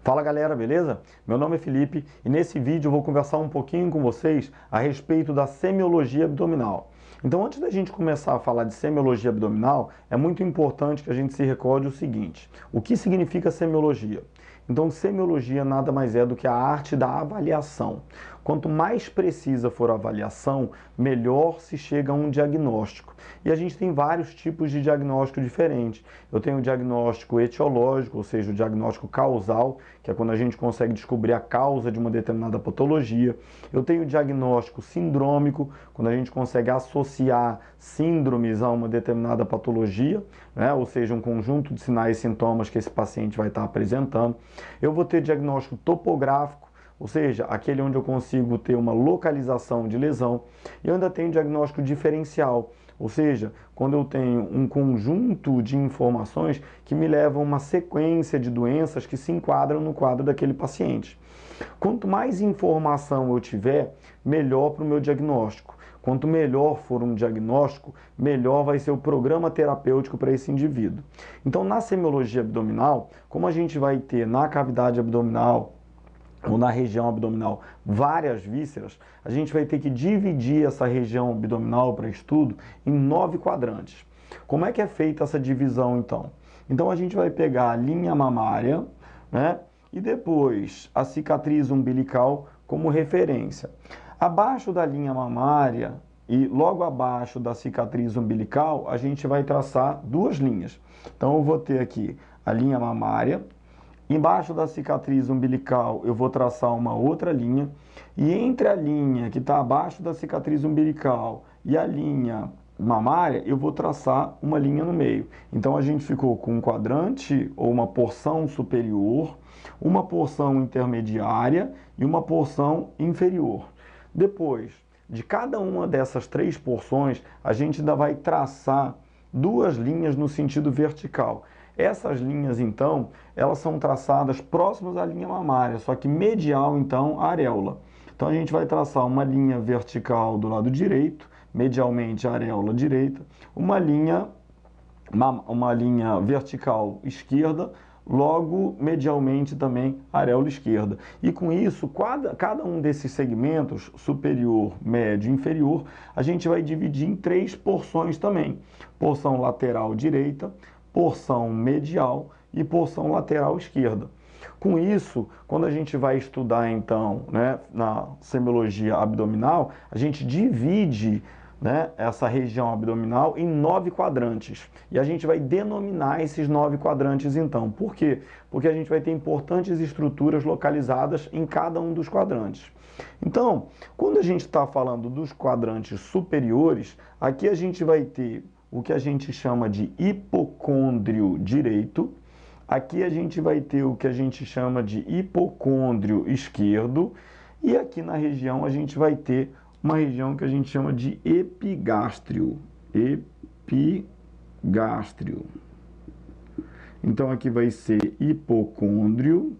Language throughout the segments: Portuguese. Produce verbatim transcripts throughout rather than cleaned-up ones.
Fala galera, beleza? Meu nome é Felipe e nesse vídeo eu vou conversar um pouquinho com vocês a respeito da semiologia abdominal. Então, antes da gente começar a falar de semiologia abdominal, é muito importante que a gente se recorde o seguinte: o que significa semiologia? Então, semiologia nada mais é do que a arte da avaliação. Quanto mais precisa for a avaliação, melhor se chega a um diagnóstico. E a gente tem vários tipos de diagnóstico diferentes. Eu tenho o diagnóstico etiológico, ou seja, o diagnóstico causal, que é quando a gente consegue descobrir a causa de uma determinada patologia. Eu tenho o diagnóstico sindrômico, quando a gente consegue associar síndromes a uma determinada patologia, né? Ou seja, um conjunto de sinais e sintomas que esse paciente vai estar apresentando. Eu vou ter diagnóstico topográfico, ou seja, aquele onde eu consigo ter uma localização de lesão. E eu ainda tenho diagnóstico diferencial, ou seja, quando eu tenho um conjunto de informações que me levam a uma sequência de doenças que se enquadram no quadro daquele paciente. Quanto mais informação eu tiver, melhor para o meu diagnóstico. Quanto melhor for um diagnóstico, melhor vai ser o programa terapêutico para esse indivíduo. Então, na semiologia abdominal, como a gente vai ter na cavidade abdominal ou na região abdominal várias vísceras, a gente vai ter que dividir essa região abdominal para estudo em nove quadrantes. Como é que é feita essa divisão, então? Então, a gente vai pegar a linha mamária, né, e depois a cicatriz umbilical como referência. Abaixo da linha mamária e logo abaixo da cicatriz umbilical, a gente vai traçar duas linhas. Então, eu vou ter aqui a linha mamária. Embaixo da cicatriz umbilical eu vou traçar uma outra linha, e entre a linha que está abaixo da cicatriz umbilical e a linha mamária eu vou traçar uma linha no meio. Então a gente ficou com um quadrante ou uma porção superior, uma porção intermediária e uma porção inferior. Depois de cada uma dessas três porções, a gente ainda vai traçar duas linhas no sentido vertical. Essas linhas, então, elas são traçadas próximas à linha mamária, só que medial, então, à areola. Então, a gente vai traçar uma linha vertical do lado direito, medialmente a areola direita, uma linha, uma, uma linha vertical esquerda, logo medialmente também a areola esquerda. E com isso, cada, cada um desses segmentos, superior, médio e inferior, a gente vai dividir em três porções também. Porção lateral direita, porção medial e porção lateral esquerda. Com isso, quando a gente vai estudar, então, né, na semiologia abdominal, a gente divide, né, essa região abdominal em nove quadrantes. E a gente vai denominar esses nove quadrantes, então. Por quê? Porque a gente vai ter importantes estruturas localizadas em cada um dos quadrantes. Então, quando a gente está falando dos quadrantes superiores, aqui a gente vai ter o que a gente chama de hipocôndrio direito. Aqui a gente vai ter o que a gente chama de hipocôndrio esquerdo. E aqui na região a gente vai ter uma região que a gente chama de epigástrio. Epigástrio. Então aqui vai ser hipocôndrio.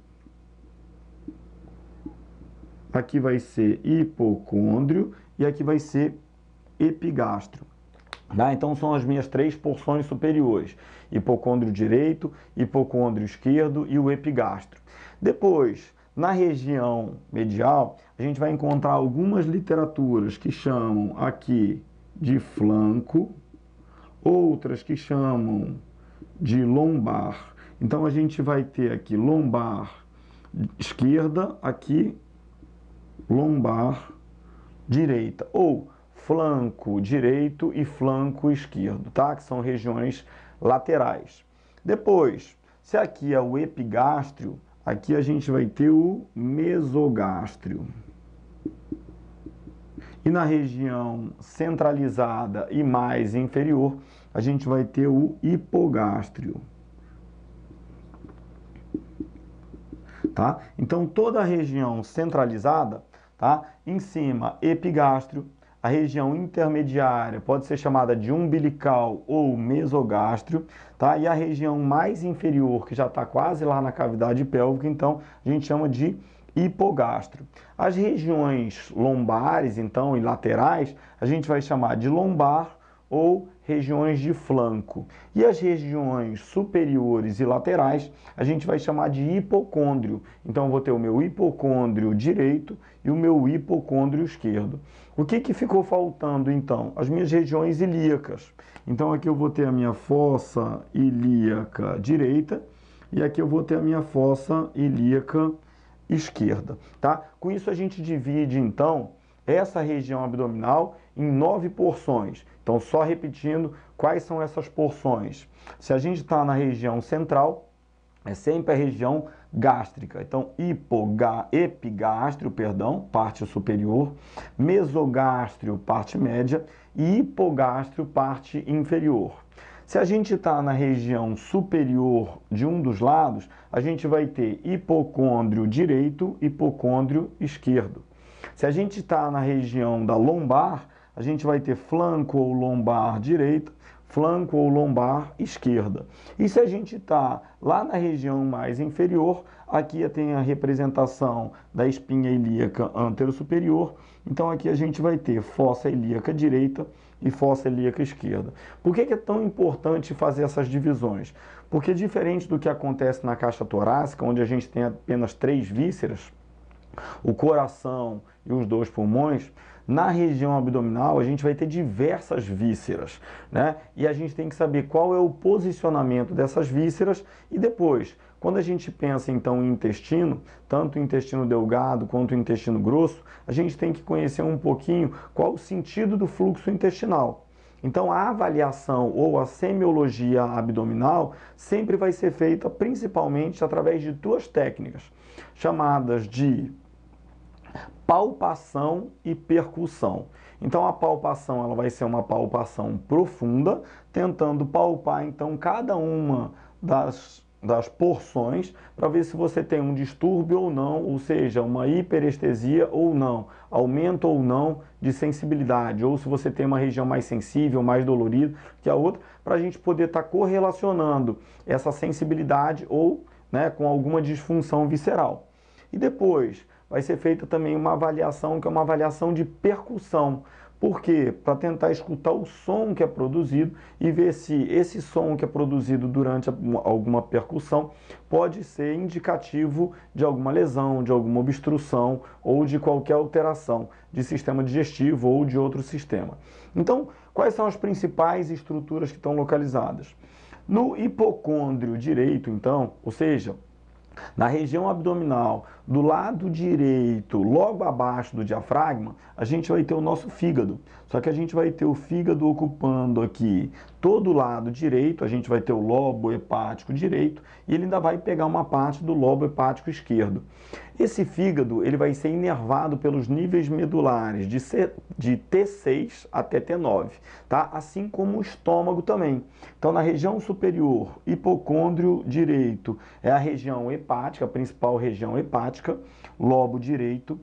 Aqui vai ser hipocôndrio. E aqui vai ser epigástrio. Tá? Então são as minhas três porções superiores: hipocôndrio direito, hipocôndrio esquerdo e o epigástrio. Depois, na região medial, a gente vai encontrar algumas literaturas que chamam aqui de flanco, outras que chamam de lombar. Então a gente vai ter aqui lombar esquerda, aqui lombar direita, ou flanco direito e flanco esquerdo, tá? Que são regiões laterais. Depois, se aqui é o epigástrio, aqui a gente vai ter o mesogástrio. E na região centralizada e mais inferior, a gente vai ter o hipogástrio. Tá? Então, toda a região centralizada, tá? Em cima, epigástrio. A região intermediária pode ser chamada de umbilical ou mesogástrio, tá? E a região mais inferior, que já está quase lá na cavidade pélvica, então a gente chama de hipogástrio. As regiões lombares, então, e laterais, a gente vai chamar de lombar ou regiões de flanco. E as regiões superiores e laterais a gente vai chamar de hipocôndrio. Então eu vou ter o meu hipocôndrio direito e o meu hipocôndrio esquerdo. O que que ficou faltando então? As minhas regiões ilíacas. Então aqui eu vou ter a minha fossa ilíaca direita e aqui eu vou ter a minha fossa ilíaca esquerda, tá? Com isso a gente divide então essa região abdominal em nove porções. Então, só repetindo, quais são essas porções? Se a gente está na região central, é sempre a região gástrica. Então, hipogá, epigástrio, perdão, parte superior, mesogástrio, parte média, e hipogástrio, parte inferior. Se a gente está na região superior de um dos lados, a gente vai ter hipocôndrio direito, hipocôndrio esquerdo. Se a gente está na região da lombar, a gente vai ter flanco ou lombar direita, flanco ou lombar esquerda. E se a gente está lá na região mais inferior, aqui tem a representação da espinha ilíaca antero-superior. Então aqui a gente vai ter fossa ilíaca direita e fossa ilíaca esquerda. Por que é tão importante fazer essas divisões? Porque diferente do que acontece na caixa torácica, onde a gente tem apenas três vísceras, o coração e os dois pulmões, na região abdominal a gente vai ter diversas vísceras, né? E a gente tem que saber qual é o posicionamento dessas vísceras e depois, quando a gente pensa então em intestino, tanto o intestino delgado quanto o intestino grosso, a gente tem que conhecer um pouquinho qual o sentido do fluxo intestinal. Então a avaliação ou a semiologia abdominal sempre vai ser feita principalmente através de duas técnicas, chamadas de palpação e percussão. Então a palpação ela vai ser uma palpação profunda, tentando palpar então cada uma das, das porções para ver se você tem um distúrbio ou não, ou seja, uma hiperestesia ou não, aumento ou não de sensibilidade, ou se você tem uma região mais sensível, mais dolorida que a outra, para a gente poder estar tá correlacionando essa sensibilidade ou, né, com alguma disfunção visceral. E depois vai ser feita também uma avaliação, que é uma avaliação de percussão. Por quê? Para tentar escutar o som que é produzido e ver se esse som que é produzido durante alguma percussão pode ser indicativo de alguma lesão, de alguma obstrução ou de qualquer alteração de sistema digestivo ou de outro sistema. Então, quais são as principais estruturas que estão localizadas? No hipocôndrio direito, então, ou seja, na região abdominal, do lado direito, logo abaixo do diafragma, a gente vai ter o nosso fígado. Só que a gente vai ter o fígado ocupando aqui todo o lado direito, a gente vai ter o lobo hepático direito e ele ainda vai pegar uma parte do lobo hepático esquerdo. Esse fígado ele vai ser inervado pelos níveis medulares de, C, de T seis até T nove, tá? Assim como o estômago também. Então, na região superior, hipocôndrio direito é a região hepática, a principal região hepática, lobo direito.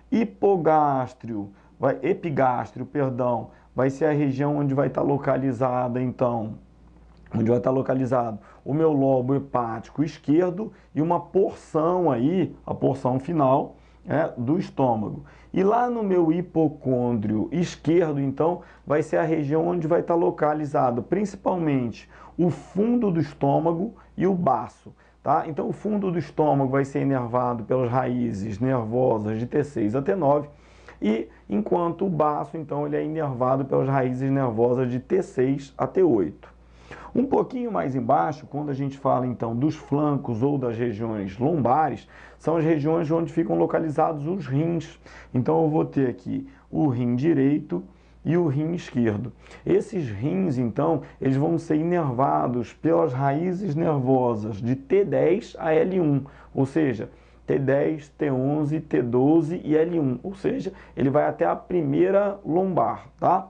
Hipogástrio, vai, epigástrio, perdão, vai ser a região onde vai estar localizada, então, onde vai estar localizado o meu lobo hepático esquerdo e uma porção aí, a porção final, é, do estômago. E lá no meu hipocôndrio esquerdo, então, vai ser a região onde vai estar localizado principalmente o fundo do estômago e o baço. Tá? Então, o fundo do estômago vai ser inervado pelas raízes nervosas de T seis a T nove, e enquanto o baço, então, ele é inervado pelas raízes nervosas de T seis a T oito. Um pouquinho mais embaixo, quando a gente fala, então, dos flancos ou das regiões lombares, são as regiões onde ficam localizados os rins. Então, eu vou ter aqui o rim direito e o rim esquerdo. Esses rins, então, eles vão ser inervados pelas raízes nervosas de T dez a L um, ou seja, T dez, T onze, T doze e L um, ou seja, ele vai até a primeira lombar, tá?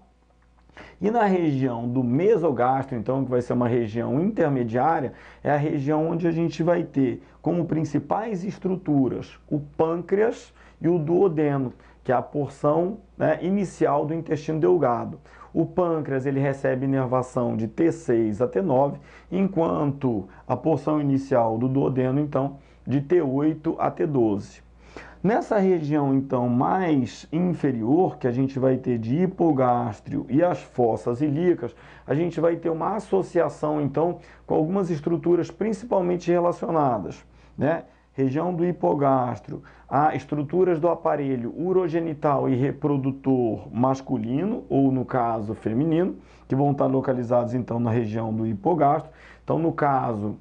E na região do mesogastro, então, que vai ser uma região intermediária, é a região onde a gente vai ter como principais estruturas o pâncreas e o duodeno, que é a porção, né, inicial do intestino delgado. O pâncreas ele recebe inervação de T seis a T nove, enquanto a porção inicial do duodeno, então, de T oito a T doze. Nessa região, então, mais inferior, que a gente vai ter de hipogástrio e as fossas ilíacas, a gente vai ter uma associação, então, com algumas estruturas principalmente relacionadas, né? Região do hipogástrio, a estruturas do aparelho urogenital e reprodutor masculino, ou no caso feminino, que vão estar localizados, então, na região do hipogástrio. Então, no caso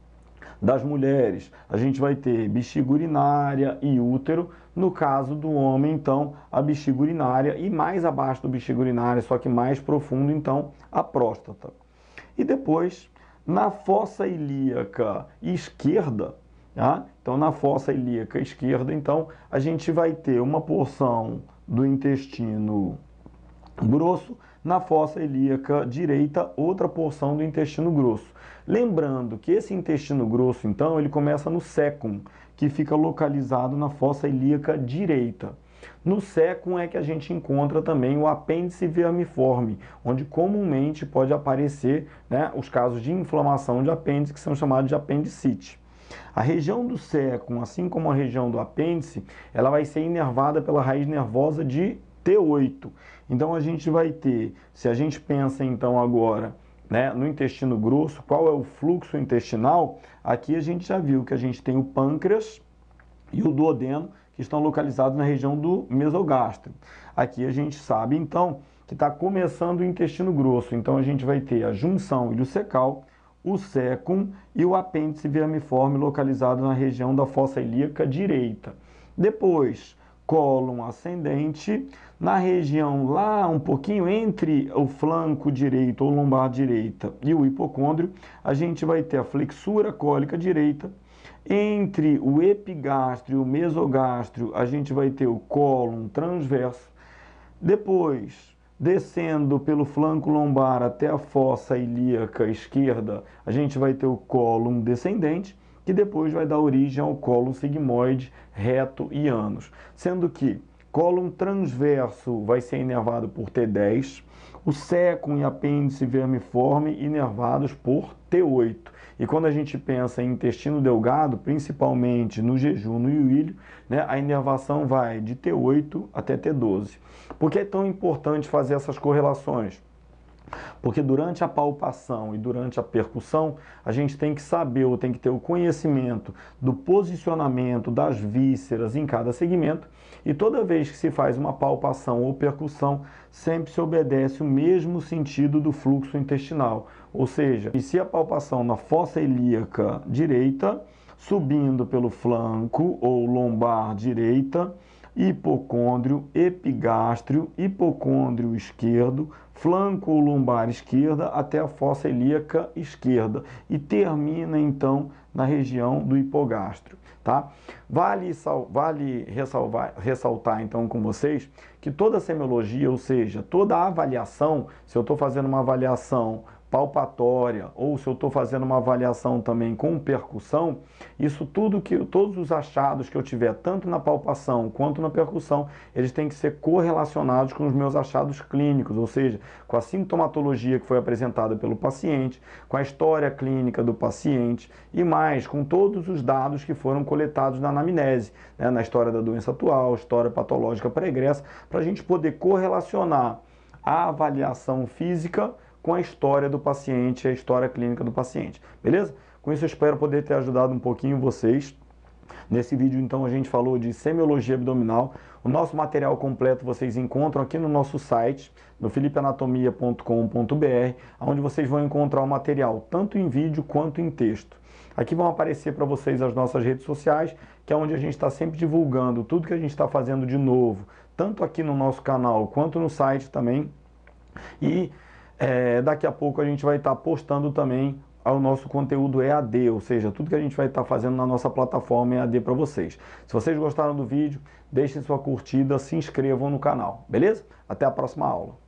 das mulheres, a gente vai ter bexiga urinária e útero. No caso do homem, então, a bexiga urinária e mais abaixo do bexiga urinária, só que mais profundo, então, a próstata. E depois, na fossa ilíaca esquerda, tá? Então, na fossa ilíaca esquerda, então, a gente vai ter uma porção do intestino grosso, na fossa ilíaca direita, outra porção do intestino grosso. Lembrando que esse intestino grosso, então, ele começa no sécum, que fica localizado na fossa ilíaca direita. No sécum é que a gente encontra também o apêndice vermiforme, onde comumente pode aparecer, né, os casos de inflamação de apêndice, que são chamados de apendicite. A região do sécum, assim como a região do apêndice, ela vai ser inervada pela raiz nervosa de T oito. Então a gente vai ter, se a gente pensa então agora, né, no intestino grosso, qual é o fluxo intestinal? Aqui a gente já viu que a gente tem o pâncreas e o duodeno, que estão localizados na região do mesogástrio. Aqui a gente sabe então que está começando o intestino grosso, então a gente vai ter a junção ileocecal, o sécum e o apêndice vermiforme localizado na região da fossa ilíaca direita. Depois, cólon ascendente, na região lá um pouquinho entre o flanco direito ou lombar direita e o hipocôndrio, a gente vai ter a flexura cólica direita. Entre o epigástrio e o mesogástrio, a gente vai ter o cólon transverso. Depois, descendo pelo flanco lombar até a fossa ilíaca esquerda, a gente vai ter o cólon descendente, que depois vai dar origem ao cólon sigmoide, reto e ânus. Sendo que cólon transverso vai ser inervado por T dez, o sécum e apêndice vermiforme inervados por T oito. E quando a gente pensa em intestino delgado, principalmente no jejum, no iúilio, né, a inervação vai de T oito até T doze. Por que é tão importante fazer essas correlações? Porque durante a palpação e durante a percussão, a gente tem que saber ou tem que ter o conhecimento do posicionamento das vísceras em cada segmento, e toda vez que se faz uma palpação ou percussão, sempre se obedece o mesmo sentido do fluxo intestinal. Ou seja, inicia a palpação na fossa ilíaca direita, subindo pelo flanco ou lombar direita, hipocôndrio, epigástrio, hipocôndrio esquerdo, flanco ou lombar esquerda até a fossa ilíaca esquerda e termina então na região do hipogástrio, tá? Vale, vale ressalvar, ressaltar então com vocês que toda semiologia, ou seja, toda avaliação, se eu estou fazendo uma avaliação palpatória ou se eu estou fazendo uma avaliação também com percussão, isso tudo que todos os achados que eu tiver tanto na palpação quanto na percussão, eles têm que ser correlacionados com os meus achados clínicos, ou seja, com a sintomatologia que foi apresentada pelo paciente, com a história clínica do paciente e mais com todos os dados que foram coletados na anamnese, né, na história da doença atual, história patológica pregressa, para a gente poder correlacionar a avaliação física com a história do paciente, a história clínica do paciente, beleza? Com isso eu espero poder ter ajudado um pouquinho vocês. Nesse vídeo então a gente falou de semiologia abdominal. O nosso material completo vocês encontram aqui no nosso site, no felipe anatomia ponto com ponto br, onde vocês vão encontrar o material tanto em vídeo quanto em texto. Aqui vão aparecer para vocês as nossas redes sociais, que é onde a gente está sempre divulgando tudo que a gente está fazendo de novo, tanto aqui no nosso canal quanto no site também. E É, daqui a pouco a gente vai estar postando também o nosso conteúdo E A D, ou seja, tudo que a gente vai estar fazendo na nossa plataforma E A D para vocês. Se vocês gostaram do vídeo, deixem sua curtida, se inscrevam no canal, beleza? Até a próxima aula.